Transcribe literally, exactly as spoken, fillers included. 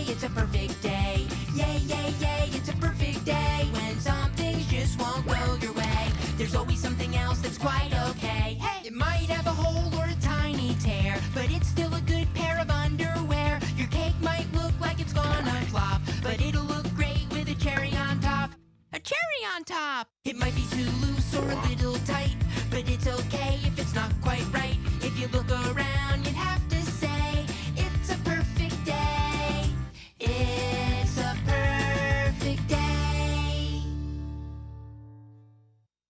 it's a perfect day. Yay, yay, yay, it's a perfect day. When some things just won't go your way, there's always something else that's quite okay. Hey, it might have a hole or a tiny tear, but it's still a good